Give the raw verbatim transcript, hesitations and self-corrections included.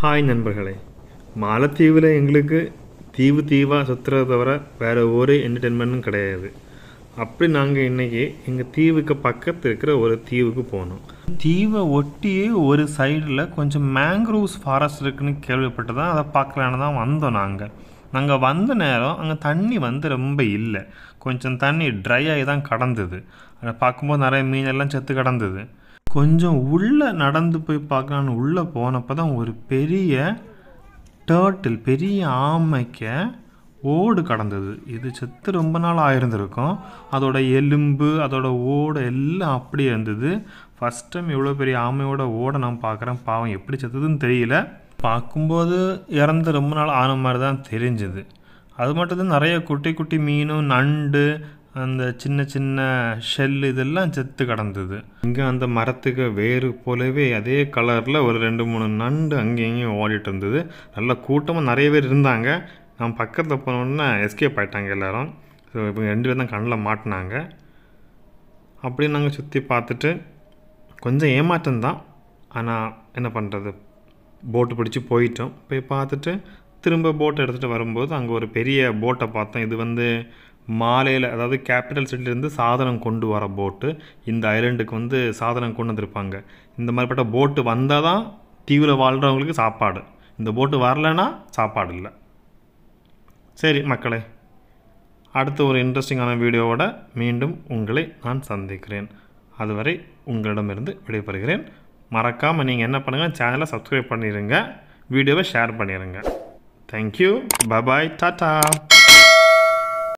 Hi நண்பர்களே, மாலத்தீவில் எங்களுக்கு தீவு தீவாக சுற்றுறத தவிர வேறு ஒரு என்டர்டெயின்மெண்ட்டும் கிடையாது. அப்படி நாங்கள் இன்றைக்கி எங்கள் தீவுக்கு பக்கத்தில் இருக்கிற ஒரு தீவுக்கு போனோம். தீவை ஒட்டியே ஒரு சைடில் கொஞ்சம் மேங்க்ரோவ்ஸ் ஃபாரஸ்ட் இருக்குதுன்னு கேள்விப்பட்டு தான் அதை பார்க்கலான்னு தான் வந்தோம். நாங்கள் நாங்கள் வந்த நேரம் அங்கே தண்ணி வந்து ரொம்ப இல்லை, கொஞ்சம் தண்ணி ட்ரை ஆகி தான் கடந்தது. அதை பார்க்கும்போது நிறைய மீனெல்லாம் செத்து கிடந்தது. கொஞ்சம் உள்ளே நடந்து போய் பார்க்கலான்னு உள்ளே போனப்போ தான் ஒரு பெரிய டேர்ட்டில், பெரிய ஆமைக்க ஓடு கடந்தது. இது செத்து ரொம்ப நாள் ஆயிருந்திருக்கும். அதோட எலும்பு, அதோட ஓடு எல்லாம் அப்படியே இருந்தது. ஃபஸ்ட் டைம் இவ்வளோ பெரிய ஆமையோட ஓடை நான் பார்க்குறேன். பாவம் எப்படி செத்துதுன்னு தெரியல. பார்க்கும்போது இறந்து ரொம்ப நாள் ஆன மாதிரி தான் தெரிஞ்சுது. அது மட்டும் தான் நிறைய குட்டி குட்டி மீனும், நண்டு, அந்த சின்ன சின்ன ஷெல் இதெல்லாம் செத்து கிடந்தது. இங்கே அந்த மரத்துக்கு வேறு போலவே அதே கலரில் ஒரு ரெண்டு மூணு நண்டு அங்கேயும் இங்கேயும் ஓடிட்டு இருந்தது. நல்ல கூட்டமாக நிறைய பேர் இருந்தாங்க. நான் பக்கத்தில் போனோன்னா எஸ்கேப் ஆகிட்டாங்க எல்லோரும். ஸோ இப்போ ரெண்டு பேர் தான் கண்ணில் மாட்டினாங்க. அப்படியே நாங்கள் சுற்றி பார்த்துட்டு கொஞ்சம் ஏமாற்றம் தான். ஆனால் என்ன பண்ணுறது, போட்டு பிடிச்சி போயிட்டோம். போய் பார்த்துட்டு திரும்ப போட்டை எடுத்துகிட்டு வரும்போது அங்கே ஒரு பெரிய போட்டை பார்த்தோம். இது வந்து மாலையில், அதாவது கேபிட்டல் சிட்டிலேருந்து சாதனம் கொண்டு வர போட்டு. இந்த ஐலண்டுக்கு வந்து சாதனம் கொண்டு வந்திருப்பாங்க. இந்த மாதிரிப்பட்ட போட்டு வந்தால் தான் தீவில் வாழ்கிறவங்களுக்கு சாப்பாடு. இந்த போட்டு வரலைன்னா சாப்பாடு இல்லை. சரி மக்களே, அடுத்த ஒரு இன்ட்ரெஸ்டிங்கான வீடியோவோட மீண்டும் உங்களை நான் சந்திக்கிறேன். அதுவரை உங்களிடமிருந்து விடைபெறுகிறேன். மறக்காமல் நீங்கள் என்ன பண்ணுங்கள், சேனலை சப்ஸ்கிரைப் பண்ணிடுங்க, வீடியோவை ஷேர் பண்ணிடுங்க. Thank you, bye bye, tata.